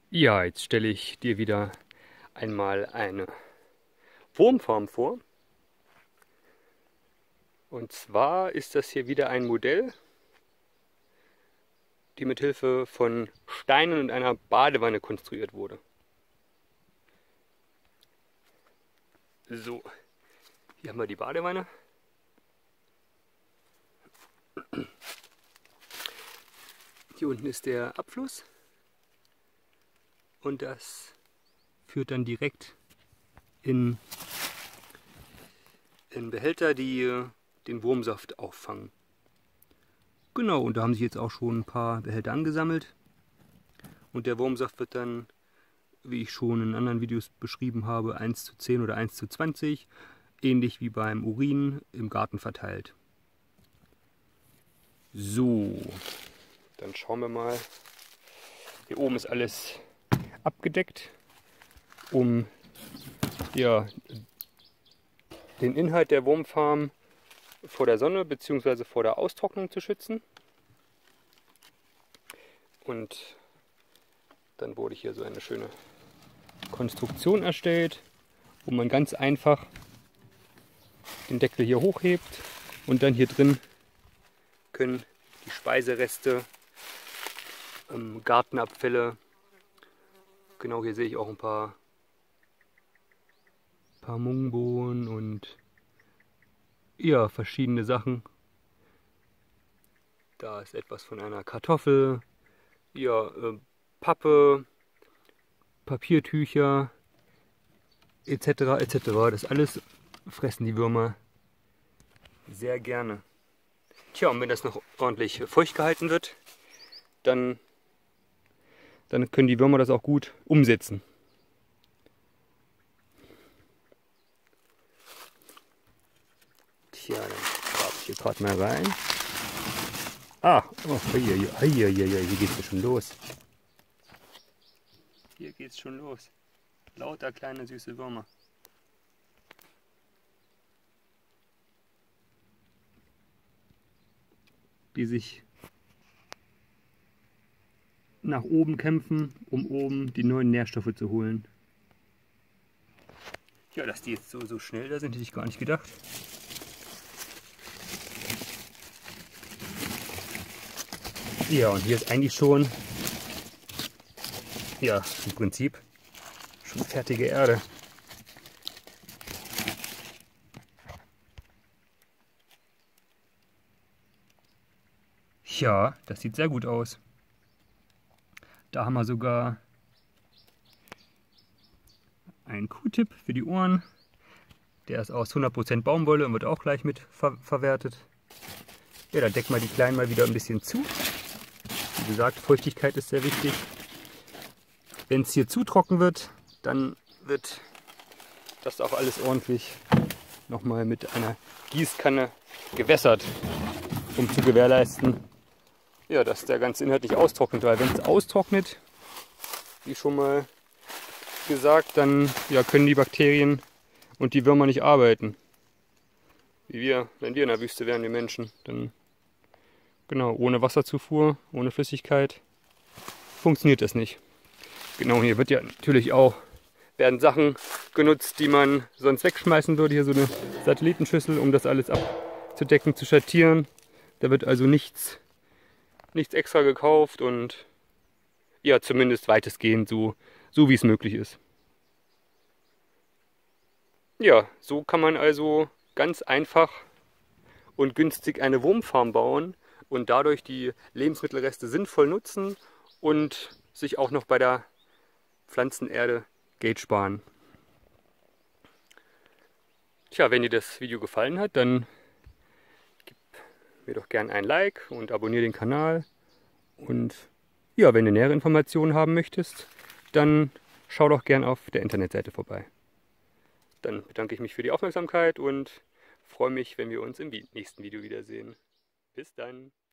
Ja, jetzt stelle ich dir wieder einmal eine Wurmfarm vor. Und zwar ist das hier wieder ein Modell, die mit Hilfe von Steinen und einer Badewanne konstruiert wurde. So, hier haben wir die Badewanne. Hier unten ist der Abfluss. Und das führt dann direkt in Behälter, die den Wurmsaft auffangen. Genau, und da haben sich jetzt auch schon ein paar Behälter angesammelt. Und der Wurmsaft wird dann, wie ich schon in anderen Videos beschrieben habe, 1:10 oder 1:20, ähnlich wie beim Urin, im Garten verteilt. So, dann schauen wir mal. Hier oben ist alles abgedeckt, um ja, den Inhalt der Wurmfarm vor der Sonne bzw. vor der Austrocknung zu schützen. Und dann wurde hier so eine schöne Konstruktion erstellt, wo man ganz einfach den Deckel hier hochhebt und dann hier drin können die Speisereste, Gartenabfälle, genau hier sehe ich auch ein paar Mungbohnen und ja, verschiedene Sachen. Da ist etwas von einer Kartoffel, ja, Pappe, Papiertücher etc. etc. Das alles fressen die Würmer sehr gerne. Tja, und wenn das noch ordentlich feucht gehalten wird, dann können die Würmer das auch gut umsetzen. Tja, dann grabe ich hier gerade mal rein. Ah, oh, hier geht's ja schon los. Hier geht's schon los. Lauter kleine süße Würmer. Die sich nach oben kämpfen, um oben die neuen Nährstoffe zu holen. Ja, dass die jetzt so schnell da sind, hätte ich gar nicht gedacht. Ja, und hier ist eigentlich schon, ja, im Prinzip schon fertige Erde. Ja, das sieht sehr gut aus. Da haben wir sogar einen Q-Tip für die Ohren. Der ist aus 100% Baumwolle und wird auch gleich mit verwertet. Ja, da decken wir die Kleinen mal wieder ein bisschen zu. Wie gesagt, Feuchtigkeit ist sehr wichtig. Wenn es hier zu trocken wird, dann wird das auch alles ordentlich nochmal mit einer Gießkanne gewässert, um zu gewährleisten, ja, dass der ganze Inhalt nicht austrocknet. Weil wenn es austrocknet, wie schon mal gesagt, dann ja, können die Bakterien und die Würmer nicht arbeiten. Wie wir, wenn wir in der Wüste wären, die Menschen, dann genau, ohne Wasserzufuhr, ohne Flüssigkeit funktioniert das nicht. Genau, hier wird ja natürlich auch, werden Sachen genutzt, die man sonst wegschmeißen würde. Hier so eine Satellitenschüssel, um das alles abzudecken, zu schattieren. Da wird also nichts extra gekauft und ja, zumindest weitestgehend so wie es möglich ist. Ja, so kann man also ganz einfach und günstig eine Wurmfarm bauen und dadurch die Lebensmittelreste sinnvoll nutzen und sich auch noch bei der Pflanzenerde Geld sparen. Tja, wenn dir das Video gefallen hat, dann gib mir doch gern ein Like und abonniere den Kanal. Und ja, wenn du nähere Informationen haben möchtest, dann schau doch gern auf der Internetseite vorbei. Dann bedanke ich mich für die Aufmerksamkeit und freue mich, wenn wir uns im nächsten Video wiedersehen. Bis dann!